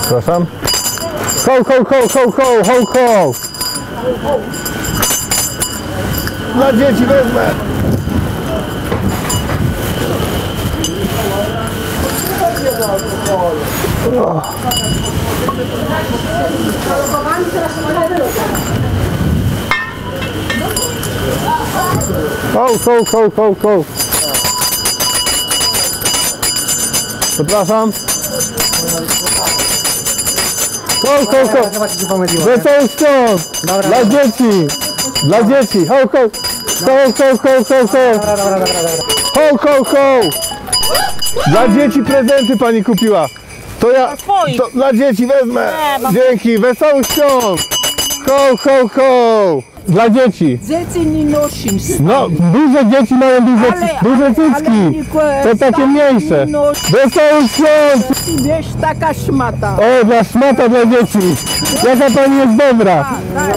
Przepraszam. Ho, ho, ho, ho, ho, ho, ho! Dla dzieci wezmę! Ho, ho, ho, ho, ho! Przepraszam. Ho, ho, ho! Wesoły świąt! Dla dzieci! Dla dzieci! Ho, ho! Ho, ho, ho, ho, ho! Ho, ho, ho! Dla dzieci prezenty pani kupiła! To ja... To dla dzieci wezmę! Dzięki! Wesołych świąt! Ho, ho, ho! Dla dzieci! Dzieci nie nosi. No, duże dzieci mają duże cycki! To takie mniejsze! Wesołych świąt! Wiesz, taka szmata. O, dla szmata dla dzieci! Jaka pani jest dobra!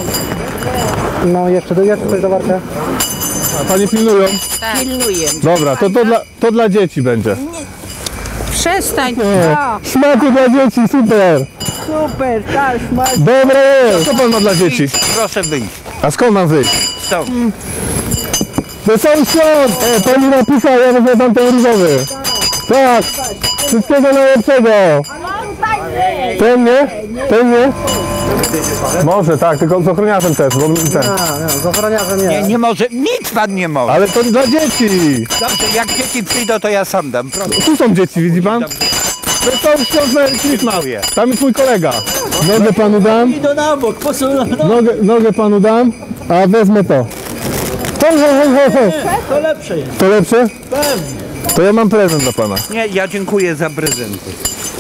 No jeszcze coś do warty. A panie pilnują? Pilnuję. Dobra, to dla dzieci będzie. Przestań. Szmaty dla dzieci, super! Super, ta szmata. Dobre jest! Co pan ma dla dzieci? Proszę wyjść. A skąd mam wyjść? Stąd. Wesoły świąt! Pani napisał, ja wezmę tam ten różowy. Tak! Wszystkiego najlepszego! Ten nie? Ten nie? Może tak, tylko z ochroniarzem też, bo ten. Z ochroniarzem nie. Nie może, nic pan nie może. Ale to dla dzieci! Dobrze, jak dzieci przyjdą, to ja sam dam. Proszę. Tu są dzieci, widzi pan? Wesoły świąt, Merry Christmas! Tam jest mój kolega. Nogę panu dam. Idę na bok, po co? Nogę panu dam, a wezmę to. Ho. To lepsze jest. To lepsze? Pewnie. To ja mam prezent dla pana. Nie, ja dziękuję za prezenty.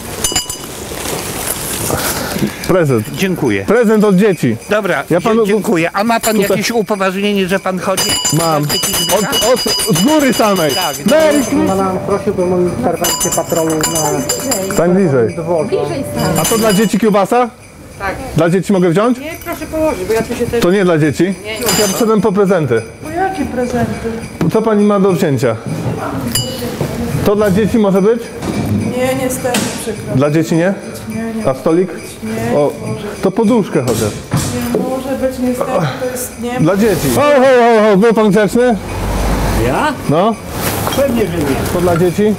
Prezent. Dziękuję. Prezent od dzieci. Dobra, Ja panu- dziękuję. A ma pan Tutaj- jakieś upoważnienie, że pan chodzi? Mam. Z góry samej. Tak. Merry Christmas. Pana prosiłbym o interwencję patrolu na Stań bliżej. dworze. A to dla dzieci kiełbasa? Tak. Dla dzieci mogę wziąć? Nie, proszę położyć, bo ja tu się też... To nie dla dzieci? Nie. Ja przyszedłem po prezenty. Po jakie prezenty? Co pani ma do wzięcia? To dla dzieci może być? Nie, niestety, przykro. Dla dzieci nie? Nie, A stolik? nie, O, to poduszkę chociaż. nie może być, niestety, to jest nie... Dla dzieci. Ho. Był pan grzeczny? Ja? No. Pewnie, że nie. To dla dzieci?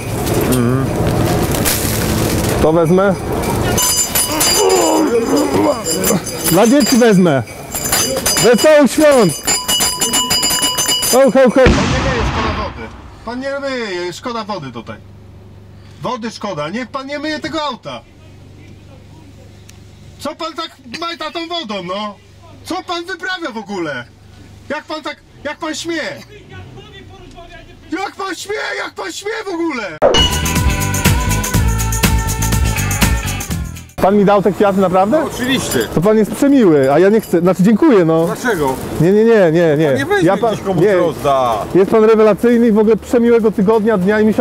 To wezmę. Dla dzieci wezmę. Wesołych świąt! Ho. Pan nie myje, szkoda wody. Pan nie myje, szkoda wody tutaj. Wody szkoda, niech pan nie myje tego auta. Co pan tak majta tą wodą, no? Co pan wyprawia w ogóle? Jak pan śmie? Jak pan śmie w ogóle? Pan mi dał te kwiaty naprawdę? Oczywiście. To pan jest przemiły, a ja nie chcę. Znaczy dziękuję, no. Dlaczego? Nie. Nie weźmie gdzieś komuś rozda. Jest pan rewelacyjny i w ogóle przemiłego tygodnia, dnia i miesiąca.